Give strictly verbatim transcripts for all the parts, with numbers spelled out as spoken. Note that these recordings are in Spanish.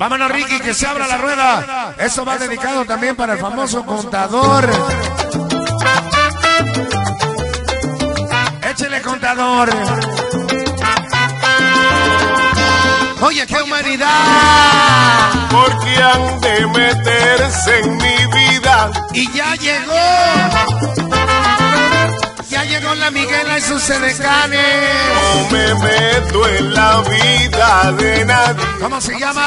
Vámonos, Ricky, que se abra la rueda. Eso va dedicado también para el famoso contador. Échele, contador. Oye, qué humanidad. Porque han de meterse en mi vida. Y ya llegó. Ya llegó la Miguela y sus edecanes. No me meto en la vida de nadie. ¿Cómo se llama?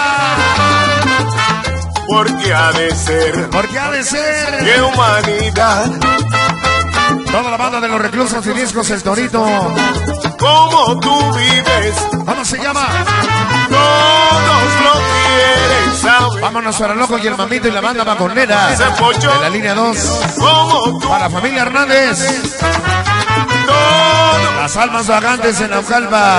Porque ha de ser. Porque ha de ser. ¡Qué humanidad! Toda la banda de los reclusos y discos El Torito. ¿Cómo tú vives? ¿Cómo se llama? Todos lo quieren saber. Vámonos para Loco y el Mamito y la banda Maconera. Ese pollo. De la línea dos. ¿Cómo tú? Para la familia Hernández. Todos. Las almas vagantes en Naucalpa.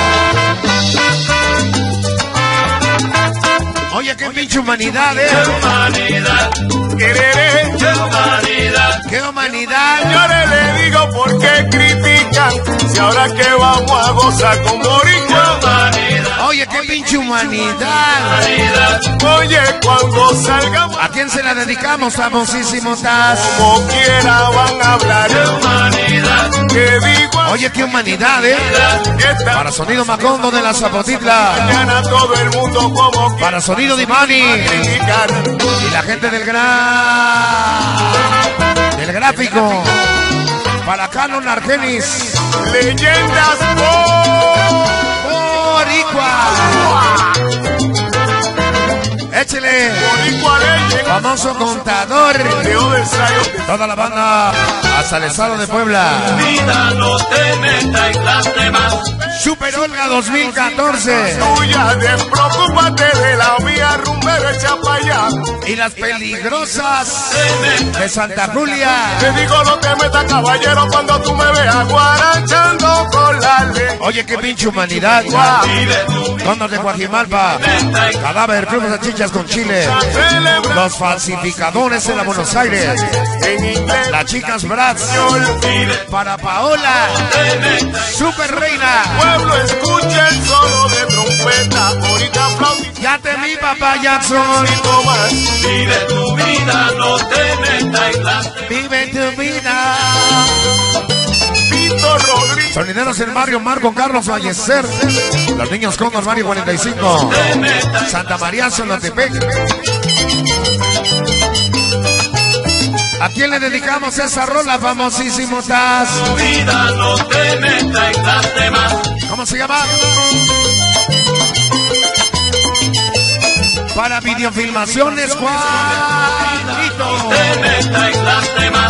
Oye, qué pinche humanidad, eh. ¡Qué humanidad! Quereré. ¡Qué humanidad! ¡Qué humanidad! Señores, le digo por qué critican. Si ahora que vamos a gozar con ¡Qué boricua. humanidad! Oye, qué pinche humanidad. ¡Humanidad! Oye, cuando salgamos. ¿A quién se la dedicamos, famosísimo Taz? Como quiera van a hablar. ¡Qué humanidad! Que digo. Oye, qué humanidad, eh. Esta Para Sonido Macondo de la Zapotitla. mañana todo el mundo como quiera Para Sonido Dimani. criticar. Y la gente del gran... del gráfico. Para Canon Argenis. Leyendas Boricua. Échele. Boricua Legend. Famoso contador. Leo del Sayo. Toda la banda hasta el estado de Puebla. Vida, no te metas en las demás. Super Olga dos mil catorce. Tuya, despreocúpate de la mía, rumbero echa pa' allá. Y las peligrosas de Santa Julia. Te digo no te metas caballero cuando tú me veas guarachando con la ley. Oye, qué pinche humanidad. Vive tu Condos de Guajimalpa. Cadáver, clubes de chichas con chile. Celebra Los falsificadores en la Buenos Aires. en inglés. Las chicas Bratz. vive, Para Paola. te metas. Super Reina. Pueblo escucha el solo de trompeta. Ahorita aplaudí. Ya te vi, papá Jackson. Más. Vive tu vida, no te metas en las demás. Vive tu vida. Pito Rodríguez. Sonideros del barrio Marco Carlos Fallecer. Los niños Condor Mario cuarenta y cinco. Te metas. Santa María Solotepec. ¿A quién le dedicamos esa rola, famosísimo Taz? Tu vida, no te metas en las demás. ¿Cómo se llama? Para videofilmaciones, Juanito. Te metas en las demás.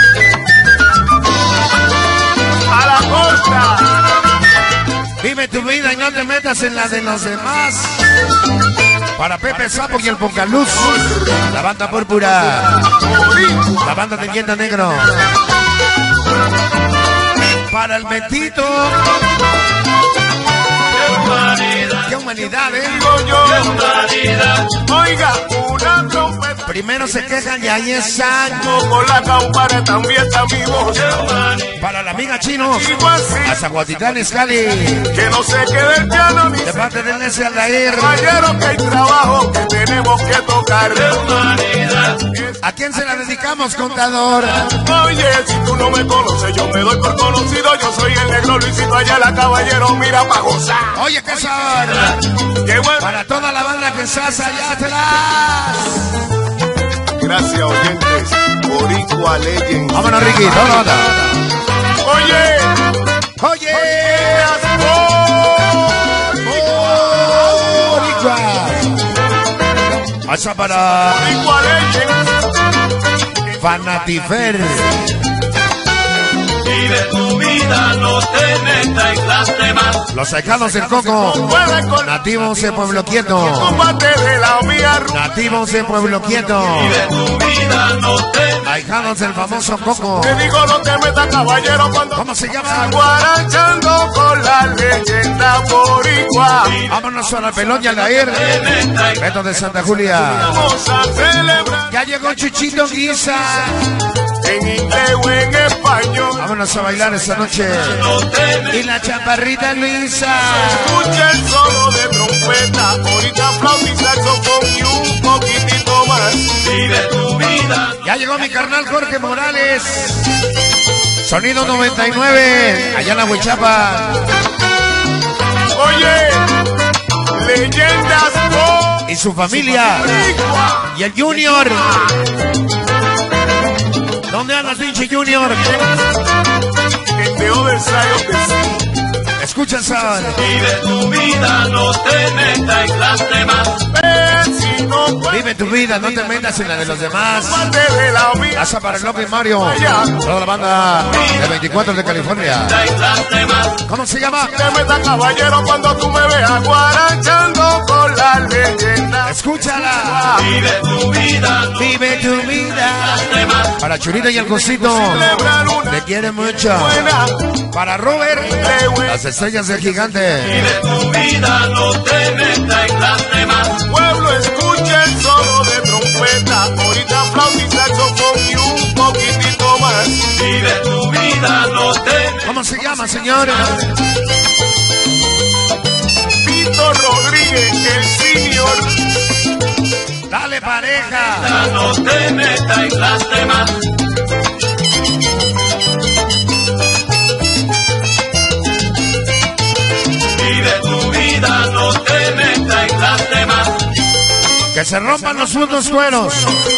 A la costa. Vive tu vida y no te metas en la de los demás. Para Pepe Sapo y el Poncaluz. La banda púrpura. La banda de Leyenda Negro. Para el Metito. ¡Qué humanidad! ¡Qué humanidad, eh! Digo yo. ¡Qué humanidad! Oiga, una trompeta. Primero se quejan y ahí están. Con la campana también está mi voz. ¡Qué humanidad! Para la amiga Chino. Digo así. A Zaguatitlán Escali. Que no se quede el piano ni De parte de Nese Aldair. caballero que hay trabajo que tenemos que tocar. ¡Qué humanidad! ¿A quién se la dedicamos, contador? Oye, si tú no me conoces, yo me doy por conocido. Yo soy el negro Luisito Ayala, caballero, mira pa' gozar. Oye, qué sabor. Qué bueno. Para toda la banda que estás allá atrás. Gracias, oyentes. Boricua Legend. Vámonos, Ricky. Toda la banda. Oye, Oye. Boricua. Pasa para Boricua Legend. Fanatifer. Vive tu vida, no te metas en las demás. Los ahijados del Coco. Puede con Nativos de Pueblo Quieto. combate de la mía. Nativos de Pueblo Quieto. Vive tu vida, no te metas. Ahijados del famoso Coco. Te digo no te metas caballero cuando ¿Cómo se llama? guarachando con la leyenda boricua. Vámonos a la pelón y al aire. Beto de Santa Julia. Vamos a celebrar Ya llegó Chuchito Guisa. en inglés o en español. Vámonos a bailar esta noche. Y la chaparrita Luisa. Escucha el solo de trompeta, ahorita flauta y saxofón. Ya llegó mi carnal Jorge Morales. Sonido noventa y nueve, allá en la Huichapa. Oye, leyendas oh, y su familia. Y el Junior. ¿Dónde andas, pinche Junior? En The Other Side of the Sea. Escucha el sábado. Vive tu vida, no te metas en las demás. Vive tu vida, no te metas en la de los demás. Pasa para el loco y Mario. Toda la banda de veinticuatro de California. ¿Cómo se llama? Te metas, caballero, cuando tú me veas guarachando con la leyenda. Escúchala. Vive tu vida, no Vive tu vida. Para Churita y el Cosito. Te quiere mucho. Para Robert. Las estrellas del gigante. Vive tu vida, no te metas en las demás. Pueblo, escucha el solo de trompeta. Ahorita flauta y saxofón y un poquitito más. Vive tu vida, no te metas. ¿Cómo se llama, señores? Pito Rodríguez, el senior. Dale, pareja. No te metas en las demás. Vive tu vida, no te metas en las demás. Que se rompan los fundos cueros.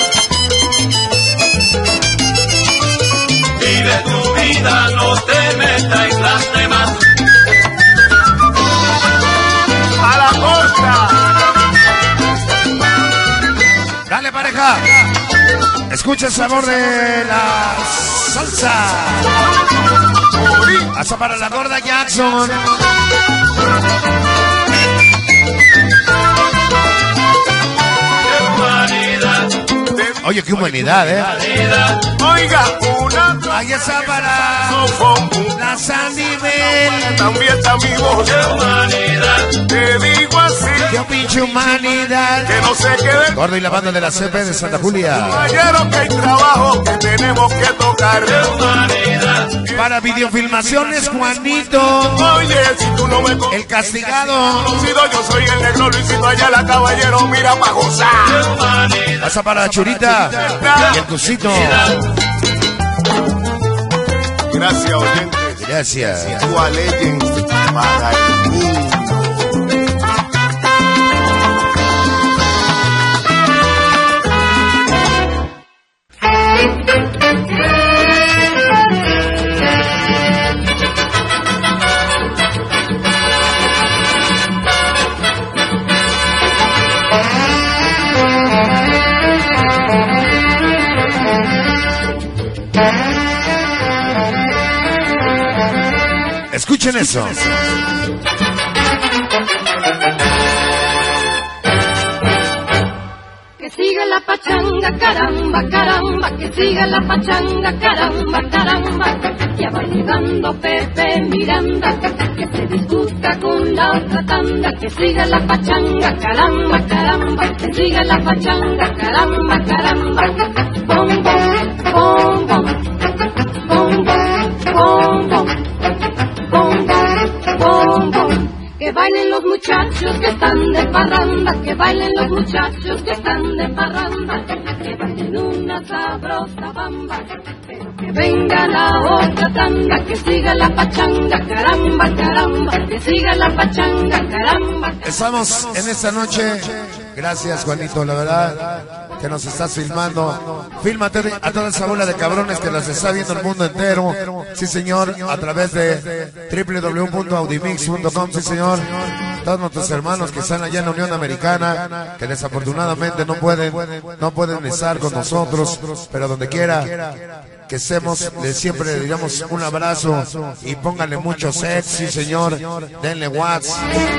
Vive tu vida, no te metas en las demás. A la costa. Dale, pareja. Escucha el sabor de la salsa. Hasta para la gorda Jackson. Oye, qué humanidad, ¿eh? Oiga, una Ahí está para la Sanibel. también está mi voz. ¡Qué humanidad! Te digo así, ¡Qué pinche humanidad! que no se quede. Gordo y la banda de la C P de Santa Julia. Caballero, que hay trabajo que tenemos que tocar. ¡Qué humanidad! Para videofilmaciones, Juanito. Oye, si tú no me El castigado. conocido, yo soy el negro Luisito Ayala, caballero, mira pa' gozar. ¡Qué humanidad! Pasa para la Churita y el Cosito. Gracias, oyentes. Gracias. Tua Legends para el mundo. Escuchen eso. Que siga la pachanga, caramba, caramba, que siga la pachanga, caramba, caramba. Ya va llegando Pepe Miranda, que se disgusta con la otra tanda. Que siga la pachanga, caramba, caramba, que siga la pachanga, caramba, caramba. Bom, bom, bom, bom, bom, bom, bom, bom. Bom, bom, bom, bom. Que bailen los muchachos que están de parranda, que bailen los muchachos que están de parranda, que bailen una sabrosa bamba, pero que venga la otra tanda, que siga la pachanga, caramba, caramba, que siga la pachanga, caramba. Estamos en esta noche. Gracias, Juanito, la verdad, que nos estás filmando. Fílmate a toda esa bola de cabrones que nos está viendo el mundo entero. Sí, señor, a través de doble u doble u doble u punto audimix punto com. Sí, señor. Todos nuestros hermanos que están allá en la Unión Americana, que desafortunadamente no pueden, no pueden estar con nosotros, pero donde quiera que estemos, les siempre le diremos un abrazo y pónganle mucho sex, sí, señor. Denle watts.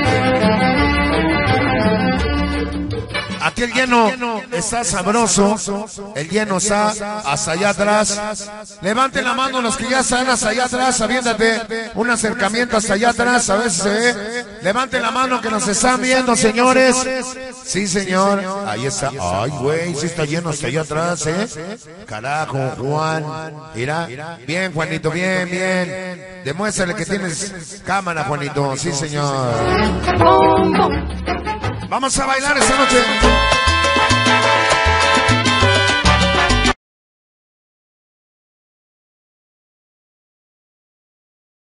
Aquí el lleno está sabroso, el lleno está hasta allá atrás. Levanten la mano los que ya están hasta allá atrás, aviéntate un acercamiento hasta allá atrás, a ver si se ve. Levanten la mano que nos están viendo, señores. Sí, señor, ahí está. Ay, güey, sí está lleno hasta allá atrás, ¿eh? Carajo, Juan. Mira, bien, Juanito, bien, bien. Demuéstrale que tienes cámara, Juanito, sí, señor. Vamos a bailar esta noche.